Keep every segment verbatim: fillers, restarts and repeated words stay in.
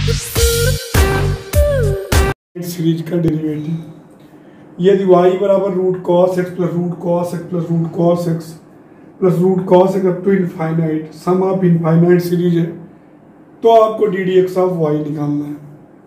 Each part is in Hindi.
सीरीज का डेरिवेटिव यदि y बराबर root cos x plus root cos x plus root cos x plus root cos x up to infinite sum of infinite series है तो आपको d d x of y निकालना है।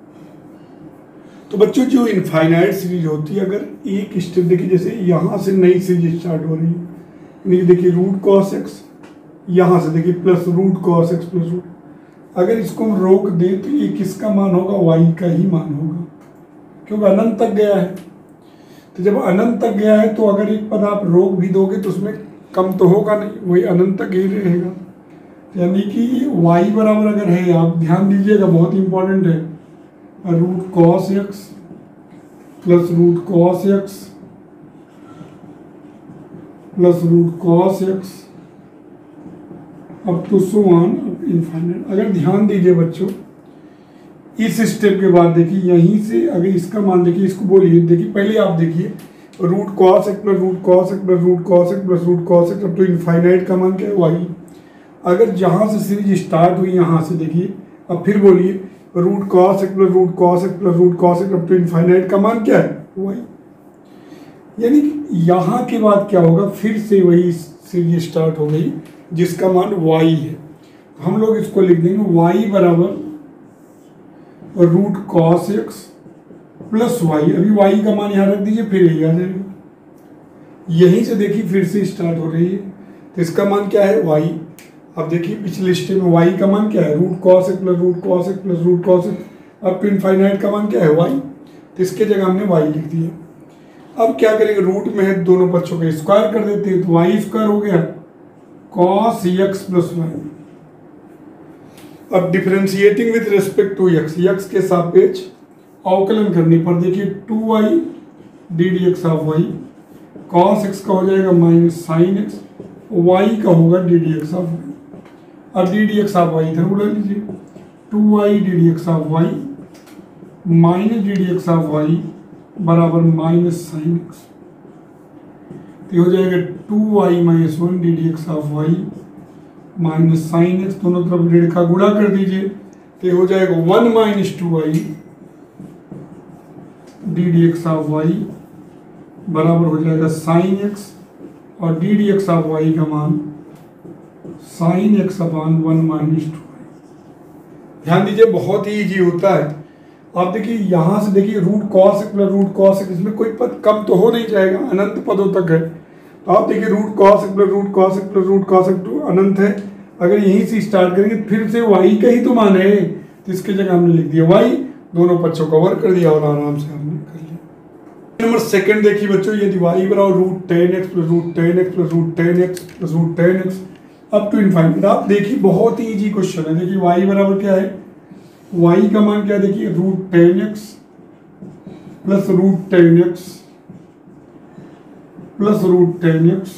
तो बच्चों जो इनफाइनाइट सीरीज होती है, अगर एक स्टेप देखिए, जैसे यहाँ से नई सीरीज स्टार्ट हो रही है, यानी देखिए रूट कॉस एक्स, यहाँ से देखिए plus root cos x plus root, अगर इसको हम रोक दें तो ये किसका मान होगा? वाई का ही मान होगा, क्योंकि अनंत तक गया है। तो जब अनंत तक गया है तो अगर एक पद आप रोक भी दोगे तो उसमें कम तो होगा नहीं, वही अनंत तक ही रहेगा। यानी कि y बराबर अगर है, आप ध्यान दीजिएगा, बहुत इंपॉर्टेंट है, root cos x plus root cos x plus root cos x up to so on infinite. अगर ध्यान दीजिए बच्चों, इस स्टेप के बाद देखिए, यहीं से अगर इसका मान देखिए, इसको बोलिए, देखिए पहले आप देखिए root cos x plus root cos x plus root cos x plus root cos x up to infinite का मान क्या है? वाई। अगर जहाँ से सीरीज स्टार्ट हुई यहाँ से देखिए, अब फिर बोलिए root cos x plus root cos x plus root cos x up to infinite का मान क्या है? वाई। यानी कि यहाँ के बाद क्या होगा? फिर से वही सीरीज स्टार्ट हो गई जिसका मान वाई है। हम लोग इसको लिख देंगे वाई बराबर root cos x plus y. अभी वाई का मान यहाँ रख दीजिए, फिर यही आ जाएगा। यहीं से देखिए फिर से स्टार्ट हो रही है, तो इसका मान क्या है? वाई। अब देखिए पिछले स्टेप में वाई का मान क्या है? Root cos x plus root cos x plus root cos x up to infinite का मान क्या है? वाई। तो इसके जगह हमने वाई लिख दिया। अब क्या करेंगे? रूट में है, दोनों पक्षों का स्क्वायर कर देते हैं, तो वाई स्क्वायर हो गया कॉस एक्स प्लस वाई। अब differentiating with respect to x, x के सापेक्ष अवकलन करने पर देखिए two y d d x of y, cos x का हो जाएगा माइनस साइन एक्स, वाई का होगा d d x of y. अब d d x of y इधर बुला लीजिए, two y d d x of y minus d d x of y बराबर माइनस साइन एक्स। तो हो जाएगा two y minus one d d x of y minus sine x, दोनों तरफ ऋण का गुणा कर दीजिए, तो हो जाएगा one minus two y d d x of y बराबर हो जाएगा साइन एक्स, और d d x of y का मान sine x upon one minus two y. ध्यान दीजिए, बहुत ही इजी होता है। आप देखिए यहाँ से देखिए root cos x plus root cos x, इसमें कोई पद कम तो हो नहीं जाएगा, अनंत पदों तक है। तो आप देखिए root cos x plus root cos x plus root cos x to अनंत है। अगर यहीं से स्टार्ट करेंगे फिर से वाई का ही तो मान है, तो इसके जगह हमने लिख दिया वाई, दोनों पक्षों को कवर कर दिया और आराम से हमने कर लिया। नंबर सेकंड देखिए बच्चों, यदि वाई बराबर root tan x plus root tan x plus root tan x plus root tan x up to infinite. आप देखिए बहुत ही इजी क्वेश्चन है। देखिए वाई बराबर क्या है? वाई का मान क्या है? देखिए root tan x plus root tan x plus root tan x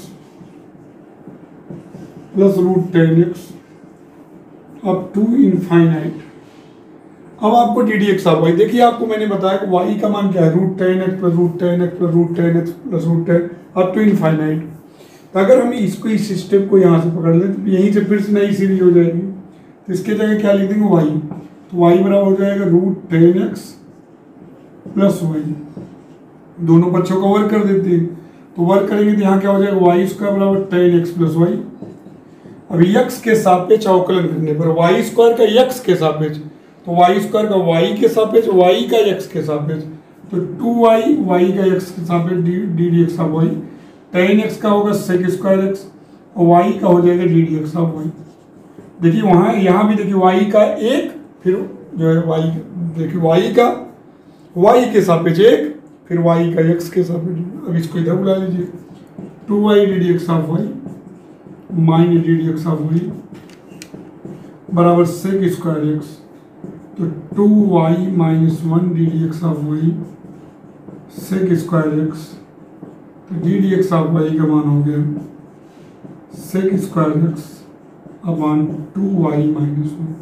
plus root tan x up to infinite. अब आपको d d x of y, देखिए आपको मैंने बताया कि वाई का मान क्या है? Root tan x plus root tan x plus root tan x plus root tan up to infinite. तो अगर हम इसको इस सिस्टम को यहाँ से पकड़ लें तो यहीं से फिर से नई सीरीज हो जाएगी, तो इसके जगह क्या लिख देंगे? वाई। तो वाई बराबर हो जाएगा root tan x plus y, दोनों पक्षों को वर्क कर देते हैं, तो वर्क करेंगे तो यहाँ क्या हो जाएगा? वाई स्क्वायर बराबर टेन एक्स प्लस वाई। अब एक्स के सापेक्ष अवकलन करने पर वाई स्क्वायर का एक्स के सापेक्ष, तो वाई स्क्वायर का वाई के सापेक्ष, वाई का एक्स के सापेक्ष, तो टू वाई वाई का एक्स के सापेक्ष d d x of y, tan x का होगा सेक स्क्वायर एक्स, और वाई का हो जाएगा d d x of y. देखिए वहाँ यहाँ भी देखिए वाई का एक, फिर जो है वाई, देखिए वाई का वाई के सापेक्ष एक, फिर वाई का एक्स के सापेक्ष। अब इसको इधर बुला लीजिए, two y d d x of y minus d d x of y बराबर सेक स्क्वायर एक्स, तो two y minus one d d x of y sec square x, तो d d x of y का मान हो गया sec square x upon two y minus one.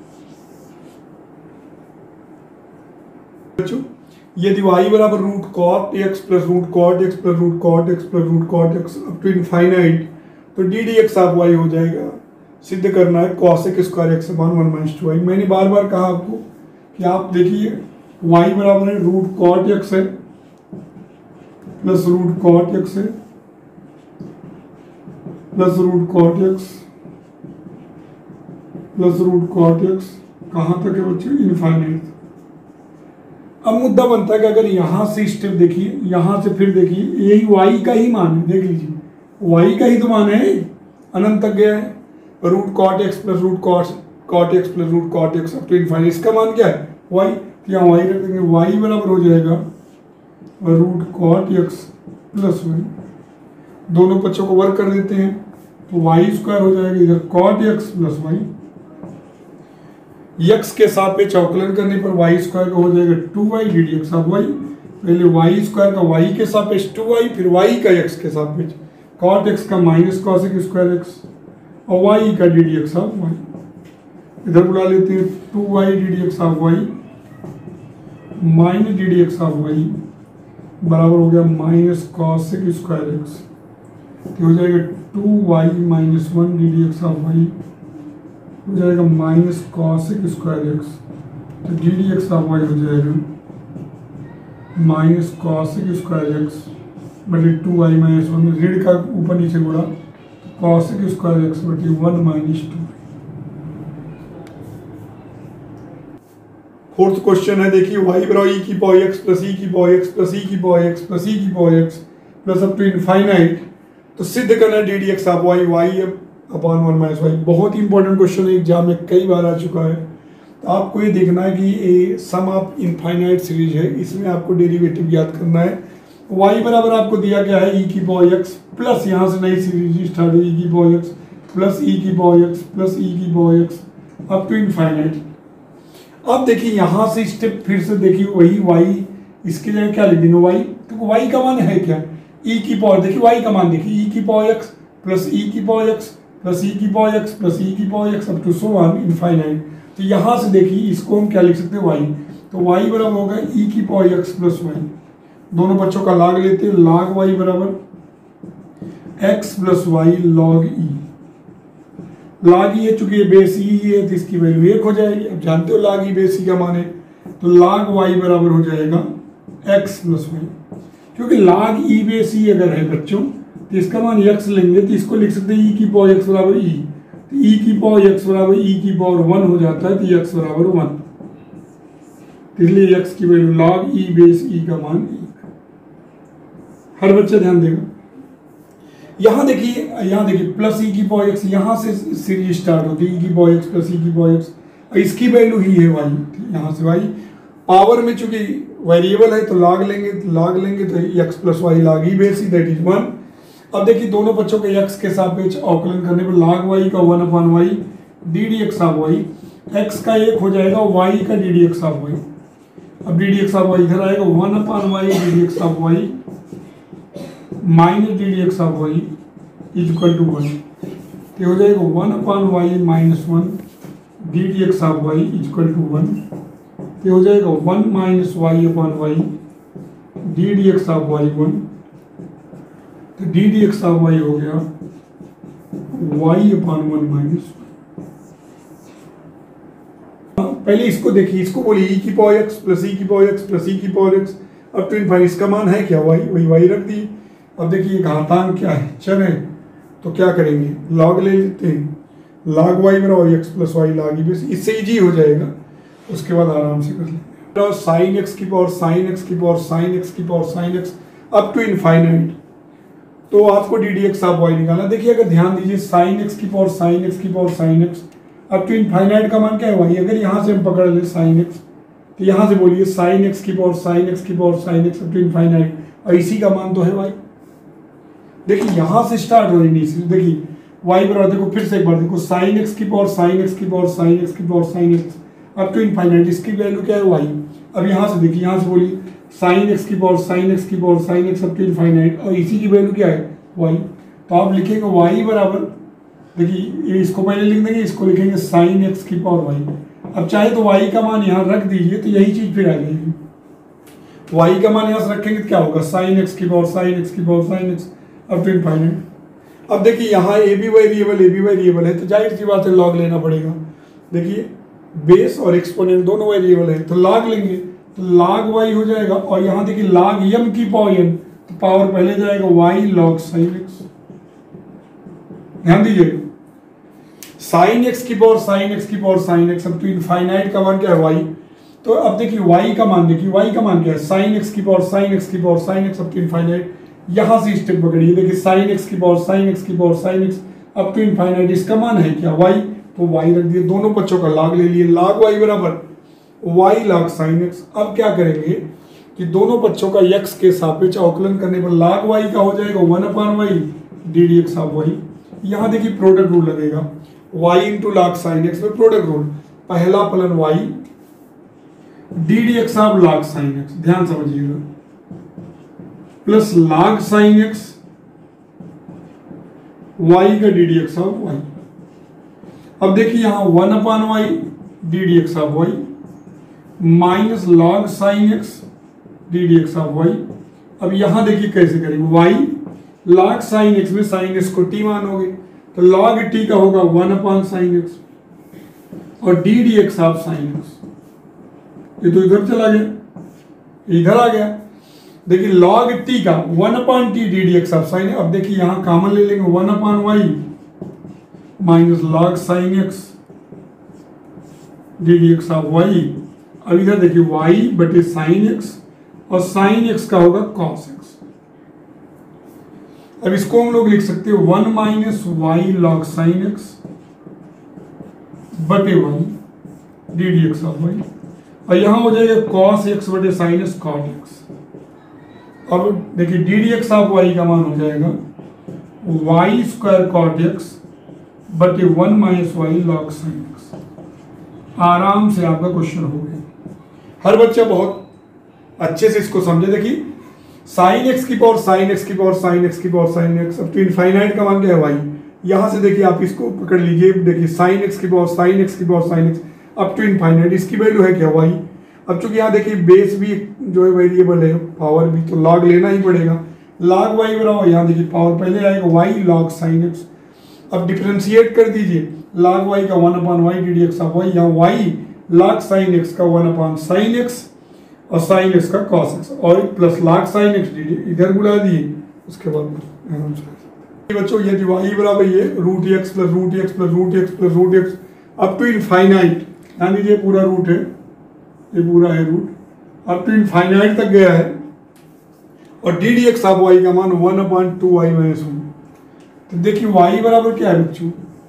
बच्चों यदि y बराबर root cot x plus root cot x plus root cot x plus root cot x up to infinite, तो d d x of y हो जाएगा, सिद्ध करना है cosec square x upon one minus two y. मैंने बार बार कहा आपको कि आप देखिए y बराबर है रूट कॉट एक्स है प्लस रूट कॉट एक्स है plus root cot x plus root cot x कहाँ तक है बच्चे, इनफाइनाइट। अब मुद्दा बनता है कि अगर यहां से स्टेप देखिए, यहां से फिर देखिए, यही y का ही मान है, देख लीजिए y का ही तो मान है, अनंत तक गया है, root cot x plus root cot cot x plus root cot x up to infinite. इसका मान क्या है y, तो यहाँ y रख देंगे, y बराबर हो जाएगा root cot x plus y, दोनों पक्षों को वर्क कर देते हैं तो वाई स्क्वायर हो जाएगा इधर cot x plus y, x के सापेक्ष अवकलन करने पर वाई स्क्वायर का हो जाएगा two y d d x of y. पहले वाई स्क्वायर का वाई के सापेक्ष टू वाई, फिर वाई का एक्स के सापेक्ष कॉट एक्स का माइनस कॉसेक स्क्वायर एक्स और वाई का d d x of y. इधर बुला लेते हैं two y d d x of y minus d d x of y बराबर हो गया माइनस कॉसेक स्क्वायर एक्स, हो जाएगा two y minus one d d x of y हो जाएगा माइनस कॉसेक स्क्वायर एक्स, तो d d x of y हो जाएगा माइनस कॉसेक स्क्वायर एक्स बटे टू वाई माइनस वन, ऋण का ऊपर नीचे गुणा कॉसेक स्क्वायर एक्स बटे one minus two. Fourth question है, देखिए वाई बराबर ई की पावर एक्स प्लस ई की पावर एक्स प्लस ई की पावर एक्स प्लस ई की power x plus up to infinite, तो सिद्ध करना d d x of y y upon one minus y. बहुत ही इंपॉर्टेंट क्वेश्चन है, एग्जाम में कई बार आ चुका है। तो आपको ये देखना है कि ये सम ऑफ इनफाइनाइट सीरीज है, इसमें आपको डेरिवेटिव ज्ञात करना है। y बराबर आपको दिया गया है e की पावर x प्लस यहाँ से नई सीरीज स्टार्ट हुई e की पावर x प्लस e की पावर x प्लस e की power x up to infinite. अब देखिए यहाँ से स्टेप फिर से देखिए वही y, इसके जगह क्या लिख देंगे y, तो y का मान है क्या e की पावर, देखिए y का मान देखिए e की पावर x प्लस e की पावर x प्लस ई की पावर एक्स प्लस ई की power x up to so on infinite. तो यहाँ से देखिए इसको हम क्या लिख सकते हैं वाई, तो वाई बराबर होगा ई की पावर एक्स प्लस वाई, दोनों बच्चों का लॉग लेते हैं, लॉग वाई बराबर x plus y log e, log e है चूंकि ये बेस ई है तो इसकी वैल्यू एक हो जाएगी। अब जानते हो लॉग ई बेस ई का मान है, तो लॉग वाई बराबर हो जाएगा एक्स प्लस वाई, क्योंकि लॉग ई बेस ई अगर है बच्चों तो इसका मान x लेंगे तो इसको लिख सकते हैं e की पावर x बराबर e, तो e की पावर x बराबर e की पावर वन हो जाता है, तो x बराबर वन, इसलिए x की value log e base e का मान एक। हर बच्चा ध्यान देगा। यहाँ देखिए यहाँ देखिए प्लस e की पावर x, यहाँ से सीरीज स्टार्ट होती है e की पावर x प्लस e की पावर x, और इसकी वैल्यू ही है y, यहाँ से y पावर में चूंकि वेरिएबल है तो log लेंगे log लेंगे तो x plus y log e base e that is one. अब देखिए दोनों बच्चों के x के सापेक्ष अवकलन करने पर log y का one upon y d d x of y, x का एक हो जाएगा y का d d x of y. अब d d x of y इधर आएगा one upon y d d x of y minus d d x of y is equal to one, तो हो जाएगा one upon y minus one d d x of y is equal to one, तो हो जाएगा one minus y upon y d d x of y one, तो d d x of y हो गया वाई अपॉन वन माइनस। पहले इसको देखिए, इसको बोलिए ई की पावर एक्स प्लस ई की पावर एक्स प्लस ई की पावर एक्स अब टू इनफाइनाइट, इसका मान है क्या वाई, वही वाई रख दी। अब देखिए घातांक क्या है, चर है, तो क्या करेंगे लॉग ले लेते हैं, लॉग वाई बराबर x plus y log e base, इससे इजी हो जाएगा, उसके बाद आराम से कर लेंगे। साइन एक्स की पावर साइन एक्स की पावर साइन एक्स की power sine x up to infinite, तो आपको d d x of y निकालना। देखिए अगर ध्यान दीजिए साइन एक्स की पावर साइन एक्स की पावर साइन एक्स अब टू इनफाइनाइट का मान क्या है वाई, अगर यहाँ से हम पकड़ ले साइन एक्स तो यहाँ से बोलिए साइन एक्स की पावर साइन एक्स की power sine x up to infinite, और इसी का मान तो है वाई। देखिए यहाँ से स्टार्ट हो रही है, देखिए वाई बराबर, देखो फिर से एक बार देखो साइन एक्स की पावर साइन एक्स की पावर साइन एक्स की power sine x up to infinite, इसकी वैल्यू क्या है वाई। अब यहाँ से देखिए, यहाँ से बोलिए साइन एक्स की पावर साइन एक्स की power sine x up to infinite, और इसी की वैल्यू क्या है वाई, तो आप लिखेंगे वाई बराबर, देखिए इसको पहले लिख देंगे, इसको लिखेंगे साइन एक्स की पावर वाई। अब चाहे तो वाई का मान यहाँ रख दीजिए तो यही चीज फिर आ जाएगी, वाई का मान यहाँ से रखेंगे तो क्या होगा साइन एक्स की पावर साइन एक्स की power sine x up to infinite. अब देखिए यहाँ ए भी वेरिएबल ए भी वेरिएबल है, तो जाहिर सी बात है लॉग लेना पड़ेगा। देखिए बेस और एक्सपोनेंट दोनों वेरिएबल है तो log लेंगे, तो log y हो जाएगा। और यहाँ देखिए log m की पावर n, तो पावर पहले जाएगा y log sin x। ध्यान दीजिएगा, sin x की पावर sin x की पावर sin x, अब तो इनफाइनाइट का मान क्या है y। तो अब देखिए y का मान, देखिए y का मान क्या है sin x की पावर sin x की पावर sin x, अब तो इनफाइनाइट। यहाँ से स्टेप पकड़िए, देखिए sin x की पावर sin x की पावर sin x, अब तो इनफाइनाइट। इसका मान है क्या y, तो y रख दिए, दोनों पक्षों का log ले लिए, log y बराबर y log sin x। अब क्या करेंगे कि दोनों पक्षों का x के सापेक्ष अवकलन करने पर log y का हो जाएगा one upon y d d x of y. यहाँ देखिए प्रोडक्ट रूल लगेगा, y into log sin x में प्रोडक्ट रूल, पहला फलन y d d x of log sin x, ध्यान समझिएगा, plus log sin x y का d d x of y. अब देखिए यहाँ one upon y d d x of y minus log sine x d d x of y. अब यहाँ देखिए कैसे करेंगे, y log साइन एक्स में साइन एक्स को t मानोगे तो log t का होगा वन अपान साइन एक्स और d d x of sine x, ये तो इधर चला गया, इधर आ गया। देखिए log t का one upon t d d x of sine. अब देखिए यहाँ कॉमन ले लेंगे, one upon y minus log sine x d d x of y. अब इधर देखिए y बटे साइन एक्स और साइन एक्स का होगा कॉस एक्स। अब इसको हम लोग लिख सकते हैं one minus y log sine x बटे y d d x of y, और यहां हो जाएगा कॉस एक्स बटे साइन एक्स कॉट एक्स। अब देखिए d d x of y का मान हो जाएगा वाई स्क्वायर कॉट एक्स बटे one minus y log sine x. आराम से आपका क्वेश्चन हो गया, हर बच्चा बहुत अच्छे से इसको समझे। देखिए साइन एक्स की पावर साइन एक्स की पावर साइन एक्स की पावर साइन एक्स, अब तो इनफाइनाइट का मान क्या है वाई। यहाँ से देखिए आप इसको पकड़ लीजिए, देखिए साइन एक्स की पावर साइन एक्स की power sine x up to infinite, इसकी वैल्यू है क्या वाई। अब चूंकि यहाँ देखिए बेस भी जो है वेरिएबल है, पावर भी, तो लॉग लेना ही पड़ेगा। लॉग वाई बराबर, यहाँ देखिए पावर पहले आएगा वाई लॉग साइन एक्स। अब डिफरेंशिएट कर दीजिए, log y का one upon y d d x of y, यहाँ y log साइन x का वन अपान साइन एक्स और साइन x का cos x, और plus log sine x d d इधर बुला दिए। उसके बाद आराम से बच्चों ये y बराबर ये root x plus root x plus root x plus root x up to infinite, ध्यान दीजिए पूरा रूट है, ये पूरा है रूट, अप टू इनफाइनाइट तक गया है। और d d x of y का मान one upon two y minus one. तो देखिए y बराबर क्या है बच्चों,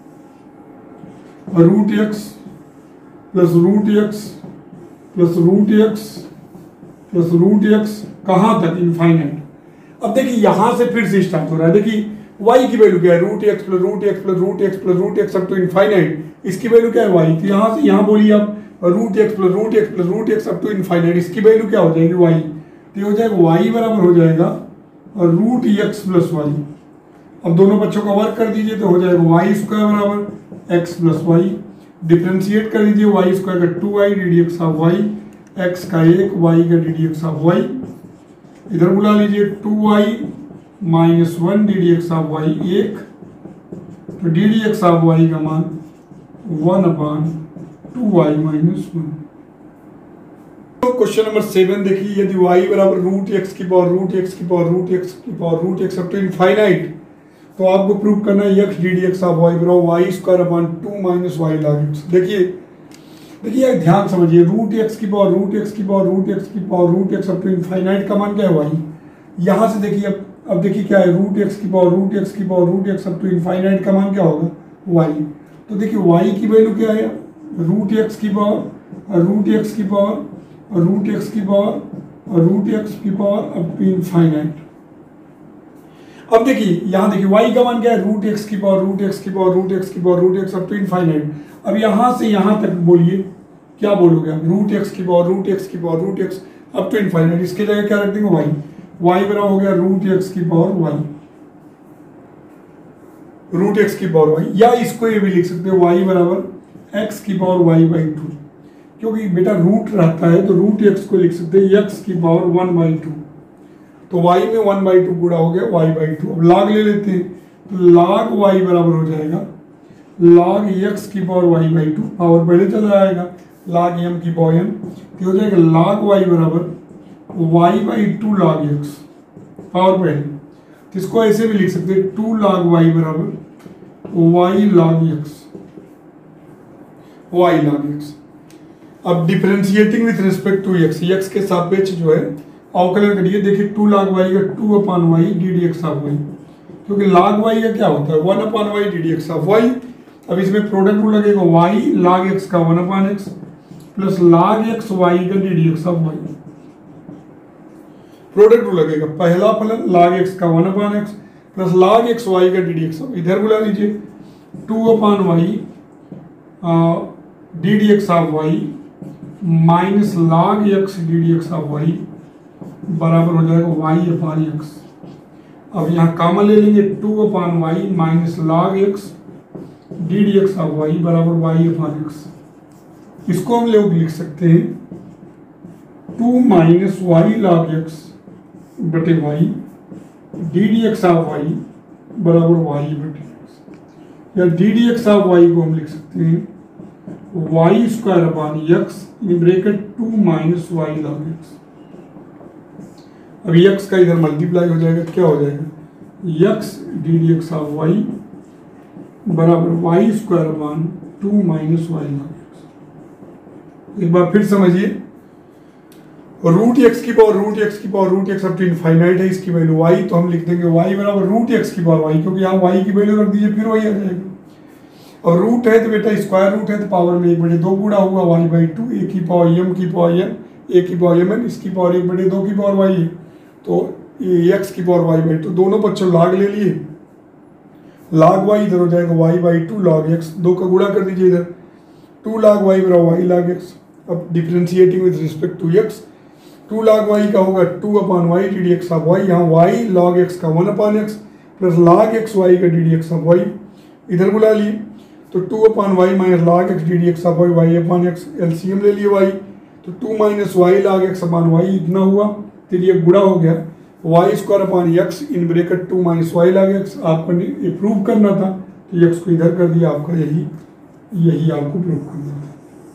root x plus root x plus root x plus root x, कहाँ तक इनफाइनाइट। अब देखिए यहां से फिर से स्टार्ट हो रहा है, देखिए y की वैल्यू क्या है root x plus root x plus root x plus root x up to infinite, इसकी वैल्यू क्या है y। तो यहाँ से यहाँ बोलिए आप root x plus root x plus root x up to infinite, इसकी वैल्यू क्या हो जाएगी y। तो ये हो जाएगा y बराबर हो जाएगा रूट एक्स प्लस वाई। अब दोनों बच्चों का वर्क कर दीजिए तो हो जाएगा वाई स्क्वायर बराबर एक्स प्लस वाई, डिफ्रेंशिएट कर दीजिए वाई स्क्वायर का two y d d x of y, x का एक, वाई का d d x of y, इधर बुला लीजिए two y minus one d d x of y एक, तो d d x of y का मान one upon two y minus one. Question number seven देखिए, यदि y बराबर रूट एक्स की पावर रूट एक्स की पावर रूट एक्स की power root x up to infinite, तो आपको प्रूव करना है x d d x of y बराबर y square upon two minus y log x. देखिए देखिए ध्यान समझिए, रूट एक्स की पावर रूट एक्स की पावर रूट एक्स की power root x up to infinite का मान क्या है वाई। यहाँ से देखिए अब अब देखिए क्या है, रूट एक्स की पावर रूट एक्स की power root x up to infinite का मान क्या होगा वाई। तो देखिए वाई की वैल्यू क्या है, रूट एक्स की पावर रूट एक्स की पावर रूट एक्स की पावर और रूट एक्स की पावर अप टू इनफाइनाइट। अब देखिए यहाँ देखिए y का मान क्या है, रूट एक्स की पावर रूट एक्स की पावर रूट एक्स की power root x up to infinite. अब यहाँ से यहाँ तक बोलिए क्या बोलोगे आप, रूट एक्स की पावर रूट एक्स की power root x up to infinite, इसके जगह क्या रख देंगे y। y बराबर हो गया रूट एक्स की पावर y, रूट एक्स की पावर y, या इसको ये भी लिख सकते हैं y बराबर x की पावर y बाई टू, क्योंकि बेटा रूट रहता है तो रूट एक्स को लिख सकते हैं x की पावर वन बाई टू, तो y में वन बाई टू गुणा हो गया y बाई टू। अब log ले लेते हैं तो log y बराबर हो जाएगा log x की power y by two, power पहले चला आएगा, log m की पावर m, तो हो जाएगा log y बराबर y by two log x, power पहले, तो इसको ऐसे भी लिख सकते हैं टू log y बराबर y log x, y log x। अब differentiating with respect to x, x के सापेक्ष जो है अवकलन करिए, देखिए टू log y का two upon y d d x of y, क्योंकि log y का क्या होता है one upon y d d x of y. अब इसमें प्रोडक्ट रूल लगेगा y log x का one upon x plus log x y का d d x of y, product rule लगेगा। पहला फलन log x का one upon x plus log x y का डी डी एक्स, इधर बुला लीजिए two upon y d d x of y minus log x d d x of y बराबर हो जाएगा y अपान एक्स। अब यहाँ कॉमन ले लेंगे two upon y minus log x d d x of y बराबर y अपान एक्स। इसको हम लोग लिख सकते हैं two minus y log x बटे y d d x of y बराबर y बटे एक्स, या d d x of y को हम लिख सकते हैं y square upon x in bracket two minus y log x। अब x का इधर मल्टीप्लाई हो जाएगा, क्या हो जाएगा x d d x of y बराबर y square upon two minus y log x। एक बार फिर समझिए, रूट एक्स की पावर रूट एक्स की power root x up to infinite है, इसकी वैल्यू y, तो हम लिख देंगे y बराबर रूट एक्स की पावर y, क्योंकि यहाँ y की वैल्यू रख दीजिए फिर वही आ जाएगा। और रूट है तो बेटा स्क्वायर रूट है तो पावर में एक बटे दो गुणा होगा y बाई टू, ए की पावर m की पावर n, ए की पावर m n, इसकी पावर एक बटे दो की पावर y है, तो x की पावर y बाई टू, दोनों बच्चों log ले लिए, log y इधर हो जाएगा y by two log x, दो का गुणा कर दीजिए इधर, टू log y बराबर y log x। अब differentiating with respect to x, two log y का होगा two upon y d d x of y, यहाँ y log x का one upon x plus log x y का d d x of y, इधर बुला लिए तो two upon y minus log x d d x of y, y upon x, LCM ले लिए y, तो two minus y log x upon y इतना हुआ, फिर ये गुणा हो गया y square upon x in bracket two minus y log x। आपको ये प्रूव करना था तो x को इधर कर दिया, आपका यही यही आपको प्रूव करना था।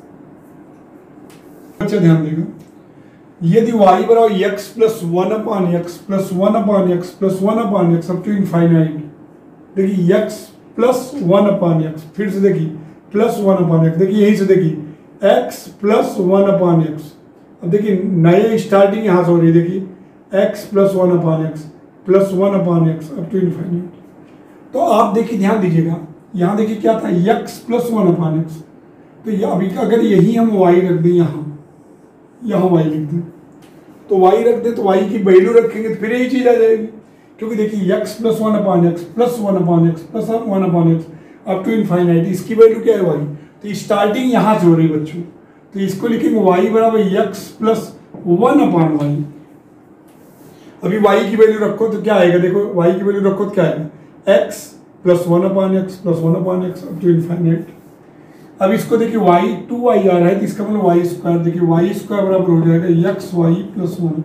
अच्छा ध्यान देगा, यदि y बराबर x plus one upon x plus one upon x plus one upon x up to infinite, देखिए x plus one upon x, फिर से देखिए प्लस वन अपान एक्स, देखिए यहीं से देखिए x plus one upon x. अब देखिए नए स्टार्टिंग यहाँ से हो रही है, देखिए x plus one upon x plus one upon x up to infinite. तो आप देखिए ध्यान दीजिएगा, यहाँ देखिए क्या था x plus one upon x, तो ये अभी अगर यही हम y रख दें, यहाँ यहाँ y लिख दें, तो y रख दें तो y की वैल्यू रखेंगे तो फिर यही चीज आ जाएगी, क्योंकि देखिए x plus one upon x plus one upon x plus one upon x up to infinite, इसकी वैल्यू क्या है y, तो स्टार्टिंग यहाँ से हो रही बच्चों, तो इसको लिखेंगे y बराबर x plus one upon y. अभी y की वैल्यू रखो तो क्या आएगा, देखो y की वैल्यू रखो तो क्या आएगा x plus one upon x plus one upon x up to infinite. अब इसको देखिए y टू वाई आ रहा है तो इसका मतलब वाई स्क्वायर, देखिए वाई स्क्वायर बराबर हो जाएगा एक्स वाई प्लस वन।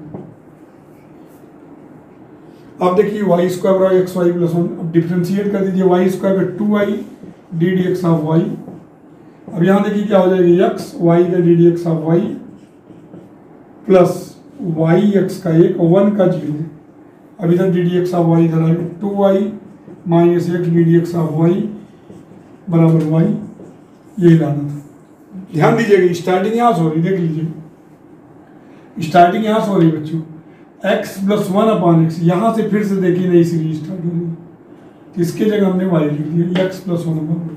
अब देखिए वाई स्क्वायर बराबर एक्स वाई प्लस वन, अब डिफरेंशिएट कर दीजिए वाई स्क्वायर का two y d d x of y. अब यहाँ देखिए क्या हो जाएगा एक्स वाई का d d x of y plus y x का एक वन का जीरो। अब इधर d d x of y इधर आएगा to y minus x d d x of y बराबर वाई, यही लाना था। ध्यान दीजिएगा स्टार्टिंग यहाँ से हो रही, देख लीजिए स्टार्टिंग यहाँ से हो रही बच्चों, x plus one upon x, यहाँ से फिर से देखिए नई सीरीज स्टार्ट हो रही, तो इसके जगह हमने y लिख दिया x plus one upon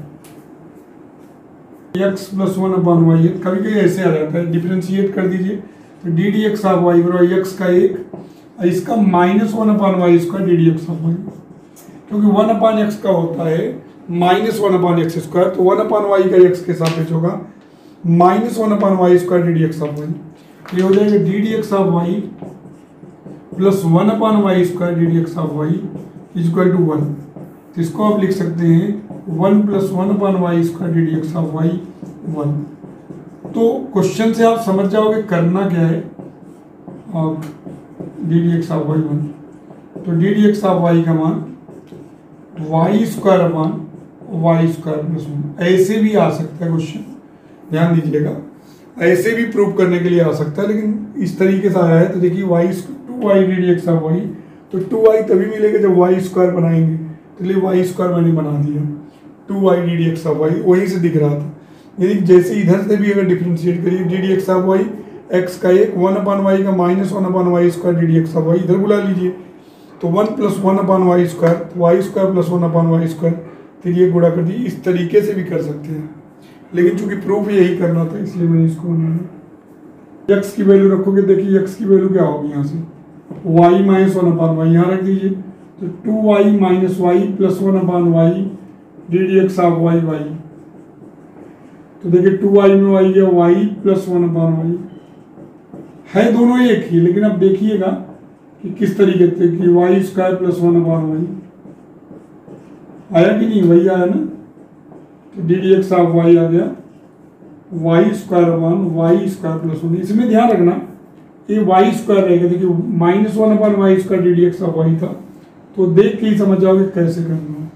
x plus one upon y. कभी कभी ऐसे आ जाता है, डिफरेंशिएट कर दीजिए तो d d x of y बराबर एक्स का एक, इसका माइनस वन अपान वाई इसका d d x of y, क्योंकि वन अपान एक्स का होता है minus one upon x square, तो वन अपान वाई का एक्स के सापेक्ष होगा minus one upon y square d d x of y. ये हो जाएगा d d x of y plus one upon y square d d x of y equal to one. तो इसको आप लिख सकते हैं one plus one upon y square d d x of y one. तो क्वेश्चन से आप समझ जाओगे करना क्या है, और d d x of y one, तो d d x of y का मान y square upon y square plus one. ऐसे भी आ सकता है क्वेश्चन, ध्यान दीजिएगा, ऐसे भी प्रूव करने के लिए आ सकता है, लेकिन इस तरीके से आया है तो देखिए y two y d d x of y, तो टू वाई तभी मिलेगा जब वाई स्क्वायर बनाएंगे, तो लिए वाई स्क्वायर मैंने बना दिया, two y d d x of y वहीं से दिख रहा था। यदि जैसे इधर से भी अगर डिफ्रेंशिएट करिए d d x of y, x का एक, वन अपान वाई का minus one upon y square d d x of y, इधर बुला लीजिए तो one plus one upon y square, y square plus one upon y square, फिर ये गुणा कर दी। इस तरीके से भी कर सकते हैं, लेकिन चूंकि प्रूफ यही करना था इसलिए मैंने इसको बनाया। एक्स की वैल्यू रखोगे, देखिए एक्स की वैल्यू क्या होगी यहाँ से, y minus one upon y, यहाँ रख दीजिए तो two y minus y plus one upon y d d x of y y, तो देखिए टू वाई में वाई गया y plus one upon y, है दोनों एक ही, लेकिन अब देखिएगा कि किस तरीके से कि y square plus one upon y आया कि नहीं, वही आया ना, तो d d x of y आ गया y square upon y square plus one. इसमें ध्यान रखना ये वाई स्क्वायर रहेगा, देखिए minus one upon y square d d x of y था, तो देख के ही समझ जाओगे कैसे करना है।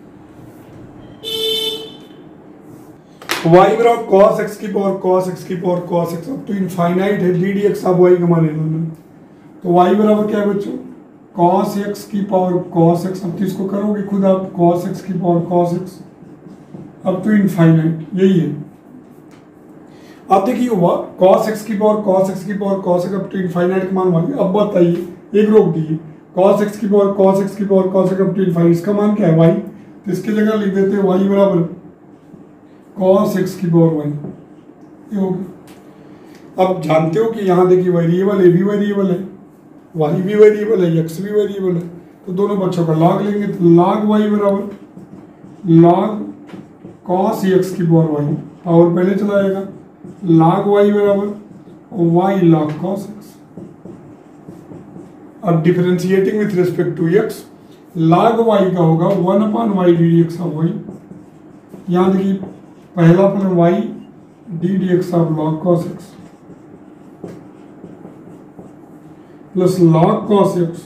y बराबर cos x की पावर cos x की पावर cos x, अब तो इनफाइनाइट है, d d x of y का मान लेना, तो y बराबर क्या है बच्चों, cos x की पावर cos x, अब तो इसको करोगे खुद आप, cos x की पावर cos x, अब तो इनफाइनाइट यही है। अब देखिए cos x की पावर cos x की पावर cos x, अब तो इनफाइनाइट का मान मान, अब बताइए एक रोक दीजिए, cos x की पावर cos x की पावर cos x, अब तो इनफाइनाइट, इसका मान क्या है y, तो इसकी जगह लिख देते हैं y बराबर cos x की पावर y, ये हो गया। अब जानते हो कि यहाँ देखिए वेरिएबल ए भी वेरिएबल है, y भी वेरिएबल है, x भी वेरिएबल है, तो दोनों बच्चों का log लेंगे, तो log y बराबर log cos x की पावर y, पावर पहले चला जाएगा, log y बराबर y log cos x। अब differentiating with respect to x, log y का होगा one upon y d d x of y, यहाँ देखिए पहला अपन y d d x of log cos x plus log cos x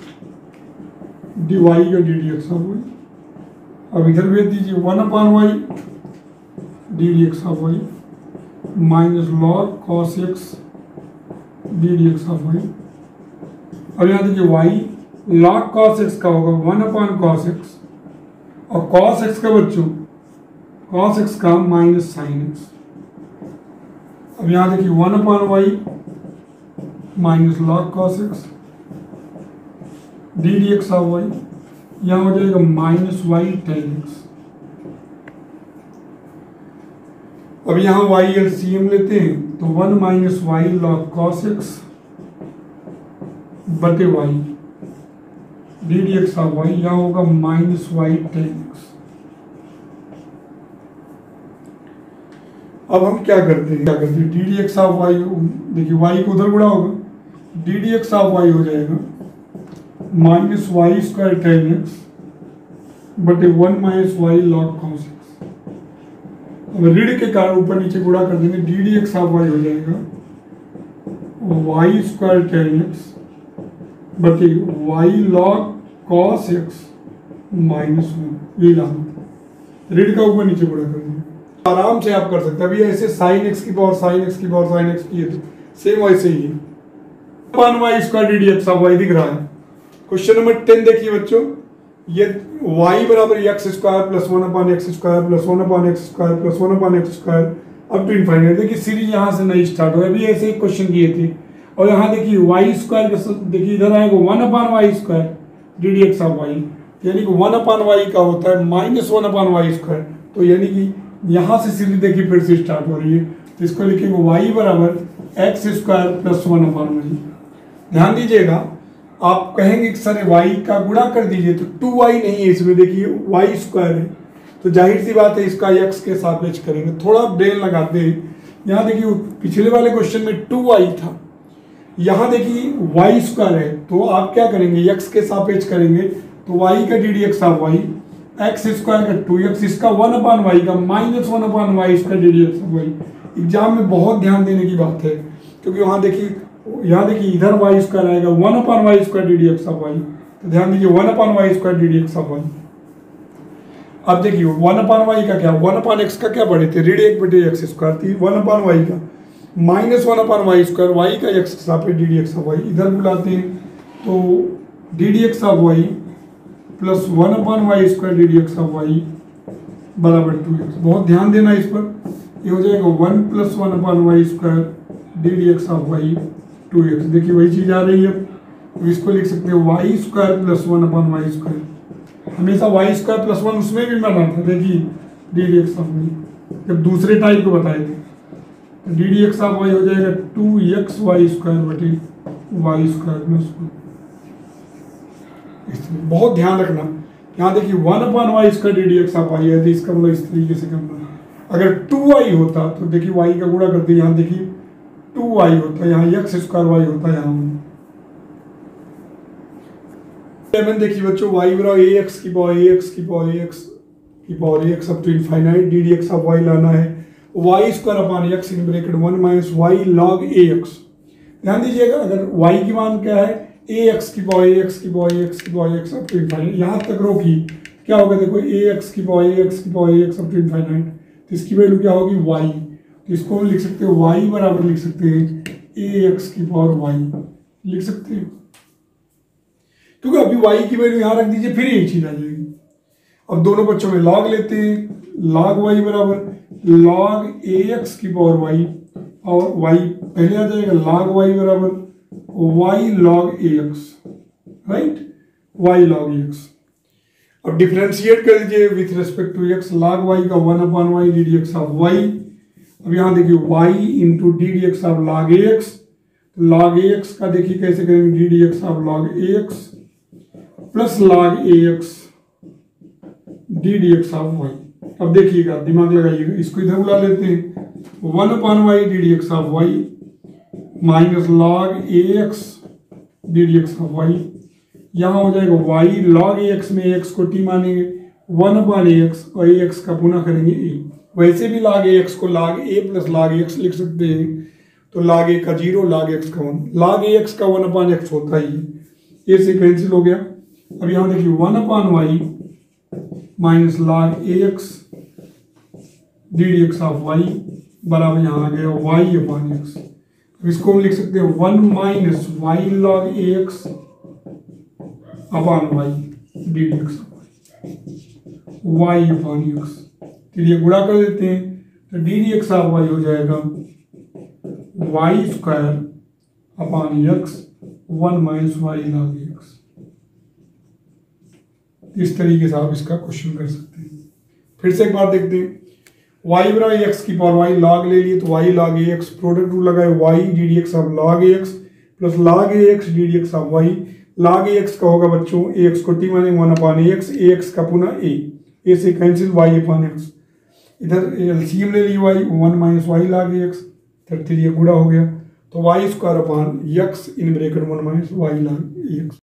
d y का d d x of y, अब इधर भेज दीजिए one upon y d d x of y minus log cos x d d x of y. अब यहाँ देखिए y log cos x का होगा वन अपान cos x, और cos x का बच्चों cos x का माइनस साइन x। अब यहाँ देखिए one upon y minus log cos x d d x of y, यहाँ हो जाएगा माइनस वाई टेन एक्स। अब यहाँ y एलसीएम लेते हैं तो one minus y log cos x बटे y d d x of y, यहाँ होगा माइनस वाई टेन एक्स। अब हम क्या करते हैं क्या करते हैं d d x of y, देखिए y को उधर गुणा होगा, d d x of y हो जाएगा minus y square tan x बटे one minus y log cos x. अब ऋण के कारण ऊपर नीचे गुणा कर देंगे, d d x of y हो जाएगा वाई स्क्वायर टेन एक्स बटे y log cos x minus one, ये लाना ऋण का ऊपर नीचे गुणा कर देंगे, आराम से आप कर सकते हैं। अभी ऐसे साइन एक्स की पावर साइन एक्स की पावर साइन एक्स किए थे, सेम वैसे ही one y square d d x of y दिख रहा है। क्वेश्चन नंबर टेन देखिए बच्चों, ये y बराबर x square plus one upon x square plus one upon x square plus one upon x square up to infinite. देखिए सीरीज यहाँ से नहीं स्टार्ट हुआ, अभी ऐसे ही क्वेश्चन किए थे। और यहाँ देखिए वाई स्क्वायर का देखिए इधर आएगा one upon y square d d x of y, यानी कि वन अपॉन वाई का होता है minus one upon y square, तो यानी कि यहाँ से सीरीज देखिए फिर से स्टार्ट हो रही है, तो इसको लिखेंगे वाई बराबर x square plus one upon y. ध्यान दीजिएगा, आप कहेंगे कि सर वाई का गुणा कर दीजिए, तो टू वाई नहीं है इसमें, देखिए वाई स्क्वायर है, तो जाहिर सी बात है इसका एक्स के सापेक्ष करेंगे। थोड़ा ब्रेन लगाते हैं, यहाँ देखिए पिछले वाले क्वेश्चन में टू वाई था, यहाँ देखिए वाई स्क्वायर है, तो आप क्या करेंगे एक्स के सापेक्ष करेंगे, तो वाई का d d x of y x square का टू एक्स, इसका वन अपॉन वाई का माइनस वन अपॉन वाई इसका d d x of y. Exam में बहुत ध्यान देने की बात है, क्योंकि वहाँ देखिए यहाँ देखिए इधर वाई स्क्वायर आएगा one upon y square d d x of y, तो ध्यान दीजिए one upon y square d d x of y. अब देखिए वन अपान वाई का क्या, वन अपान एक्स का क्या पढ़े थे, ऋण एक बटे एक्स स्क्वायर थी, वन अपान वाई का minus one upon y square, y का एक्स के साथ d d x of y इधर बुलाते हैं तो d d x of y plus one upon y square d d x of y बराबर टू एक्स। बहुत ध्यान देना इस पर, ये हो जाएगा one plus one upon y square d d x of y two x. देखिए वही चीज आ रही है, तो इसको लिख सकते हैं y square plus one upon y square, हमेशा वाई स्क्वायर प्लस वन उसमें भी बना था, देखिए d d x of y जब दूसरे टाइप को बताए थे तो d d x of y हो जाएगा टू एक्स वाई स्क्वायर बटे वाई स्क्वायर प्लस वन। बहुत ध्यान रखना, यहाँ देखिए one upon y square d d x of y है, तो इसका मतलब इस तरीके से करना है। अगर टू वाई होता तो देखिए वाई का गुणा करते, यहाँ देखिए टू वाई होता, यहाँ एक्स स्क्वायर वाई होता, यहाँ देखिए बच्चों वाई बराबर ए एक्स की पावर ए एक्स की पावर ए एक्स की power a x up to infinite d d x of y लाना है, y square upon x in bracket one minus y log a x. ध्यान दीजिएगा अगर वाई की मान क्या है ए एक्स की पावर ए एक्स की पावर ए एक्स की power x up to infinite, यहाँ तक रोकी क्या होगा देखो ए एक्स की पावर ए एक्स की power a x up to infinite, तो इसकी वैल्यू क्या होगी वाई, तो इसको लिख सकते हैं वाई बराबर लिख सकते हैं ए एक्स की पावर वाई लिख सकते हैं, क्योंकि अभी वाई की वैल्यू यहाँ रख दीजिए फिर यही चीज आ जाएगी। अब दोनों बच्चों में लॉग लेते हैं, लॉग वाई बराबर लॉग ए एक्स की पावर वाई, और वाई पहले आ जाएगा लॉग वाई बराबर y log a x, right, y log a x. अब डिफरेंशिएट कर दीजिए with respect to x, log y का one upon y d d x of y. अब यहाँ देखिए y into d d x of log a x, log a x का देखिए कैसे करेंगे d d x of log a x plus log a x d d x of y. अब देखिएगा दिमाग लगाइएगा, इसको इधर बुला लेते हैं, one upon y d d x of y minus log a x d d x of y, यहाँ हो जाएगा वाई लॉग ए एक्स में एक्स को टी मानेंगे वन अपॉन ए एक्स और ए एक्स का पुनः करेंगे ए। वैसे भी लॉग ए एक्स को लॉग ए प्लस लॉग एक्स लिख सकते हैं, तो लॉग ए का जीरो लॉग एक्स का वन, लॉग ए एक्स का वन अपॉन एक्स होता ही है, ए से कैंसिल हो गया। अब यहाँ देखिए one upon y minus log a x d d x of y बराबर यहाँ आ गया वाई अपॉन एक्स। इसको हम लिख सकते हैं one minus y log a x upon y d d x y upon x. चलिए गुणा कर देते हैं, तो d d x of y हो जाएगा y square upon x one minus y log x. इस तरीके से आप इसका क्वेश्चन कर सकते हैं। फिर से एक बार देखते हैं, वाई बराबर एक्स की पावर वाई लॉग ले लिए, तो y log a x, product rule लगाए y d d x of log a x plus log a x d d x of y. Log a x का होगा बच्चों ए एक्स को टी माने one upon a x, a x का पुनः ए, ए से कैंसिल वाई अपॉन एक्स, इधर एलसीएम ले ली y one minus y log a x, फिर ये गुणा हो गया, तो y square upon x in bracket one minus y log a x.